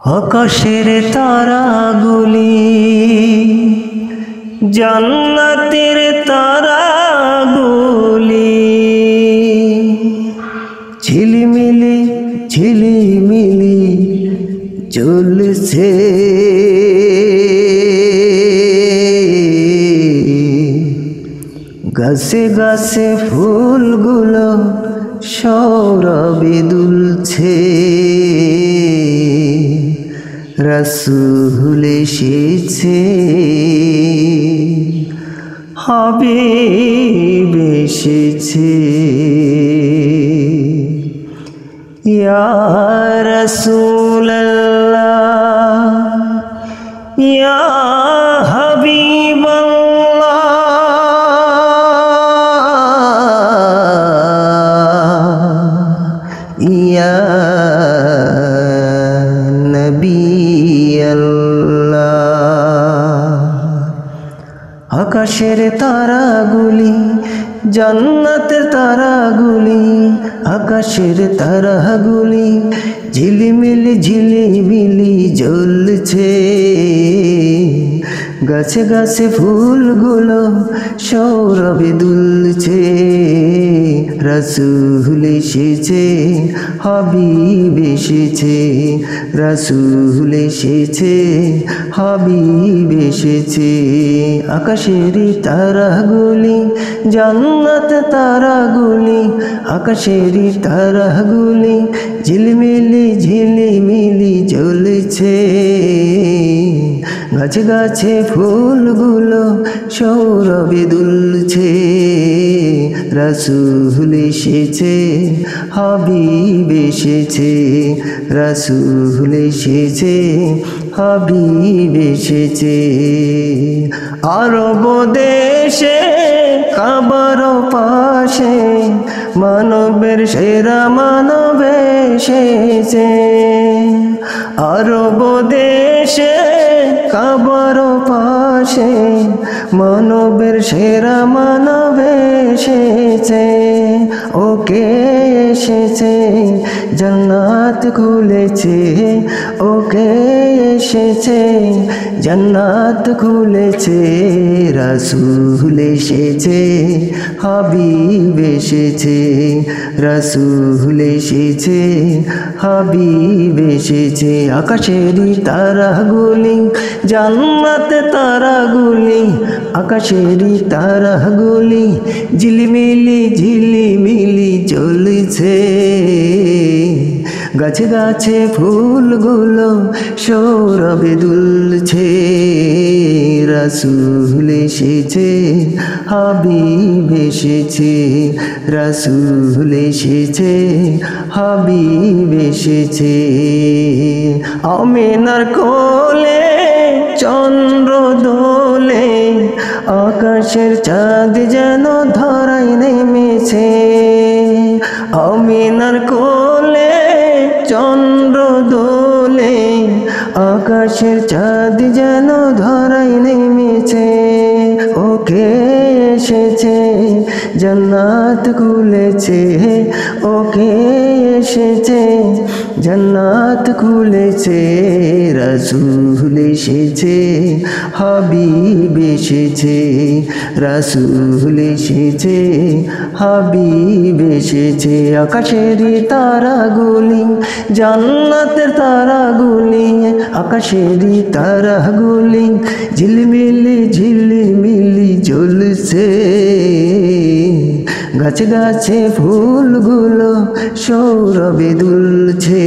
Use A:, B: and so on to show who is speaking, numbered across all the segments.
A: আকাশের তারাগুলি জান্নাতের তারাগুলি ঝিলিমিলি ঝিলিমিলি জ্বলছে গাছে গাছে ফুলগুলো সৌরভে দুলছে রাসূল এসেছে হাবিব এসেছে ইয়া রাসূলাল্লাহ ইয়া হাবিবাল্লাহ ইয়া আকাশের তারাগুলি জান্নাতের তারাগুলি আকাশের তারাগুলি ঝিলিমিলি ঝিলিমিলি জ্বলছে গাছে গাছে ফুলগুলো সৌরভে দুলছে রাসূল এসেছে হাবিব এসেছে রাসূল এসেছে হাবিব এসেছে আকাশের তারাগুলি জান্নাত তারাগুলি আকাশের তারাগুলি ঝিলিমিলি ঝিলিমিলি জ্বলছে গাছে গাছে ফুলগুলো সৌরভে দুলছে রাসূল এসেছে হাবিব এসেছে রাসূল এসেছে হাবিব এসেছে আরব দেশে কাবার পাশে মানবের সেরা মানব এসেছে আরব দেশে কাবার পাশে মানবের সেরা মানব এসেছে ওকে এসেছে জান্নাত খুলেছে ওকে এসেছে জান্নাত খুলেছে রাসূল এসেছে হাবিব এসেছে রাসূল এসেছে হাবিব এসেছে আকাশের তারাগুলি জান্নাত তারাগুলি আকাশের তারাগুলি ঝিলিমিলি ঝিলিমিলি জ্বলছে গাছে গাছে ফুলগুলো সৌরভে দুলছে রাসূল এসেছে হাবিব এসেছে রাসূল এসেছে হাবিব এসেছে আমিনার কোলে চন্দ্র দোলে আকাশের চাঁদ যেন ধরায় নেমেছে আমিনার কোলে চন্দ্র দোলে আকাশের চাঁদ যেন ধরায় নেমেছে ওকে এসেছে জান্নাত খুলেছে ওকে এসেছে জান্নাত খুলেছে রাসূল এসেছে হাবিব এসেছে রাসূল এসেছে হাবিব এসেছে আকাশের তারাগুলি জান্নাতের তারাগুলি আকাশের তারাগুলি ঝিলিমিলি ঝিলিমিলি জ্বলছে গাছে গাছে ফুলগুলো সৌরভে দুলছে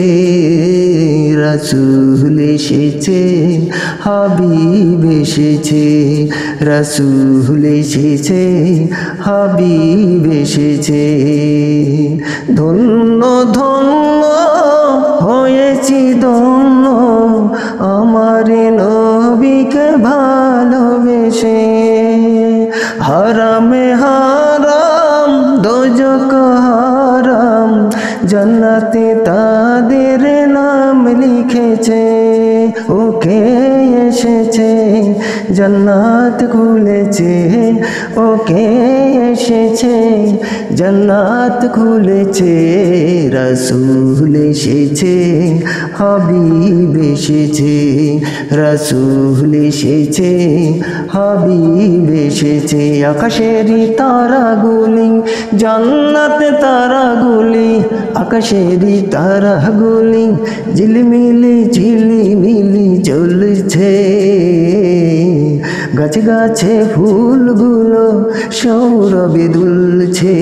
A: রাসূল এসেছে হাবিব এসেছে রাসূল এসেছে হাবিব এসেছে ধন্য ধন্য হয়েছি ধন্য আমার নবীকে ভালোবেসে হারামে হারাম দোজখ হারাম জান্নাতে তাদের নাম লিখেছে ওকে এসেছে জান্নাত খুলেছে, ওকে এসেছে জান্নাত খুলেছে। রাসূল এসেছে হাবিব এসেছে, রাসূল এসেছে হাবিব এসেছে। আকাশেরই তারাগুলি জান্নাত তারাগুলি, আকাশেরই তারাগুলি ঝিলমিলি ঝিলিমিলি জ্বলছে। গাছে গাছে ফুলগুলো সৌরভে দুলছে।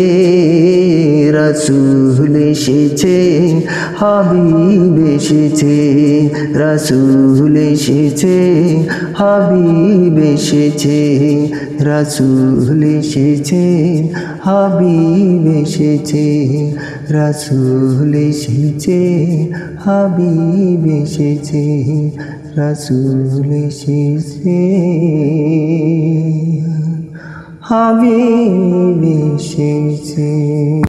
A: রাসূল এসেছে হাবিব এসেছে, রাসূল এসেছে হাবিব এসেছে, রাসূল এসেছে হাবিব এসেছে, রাসূল এসেছে হাবিব এসেছে, রাসূল এসেছে হাবিব এসেছে।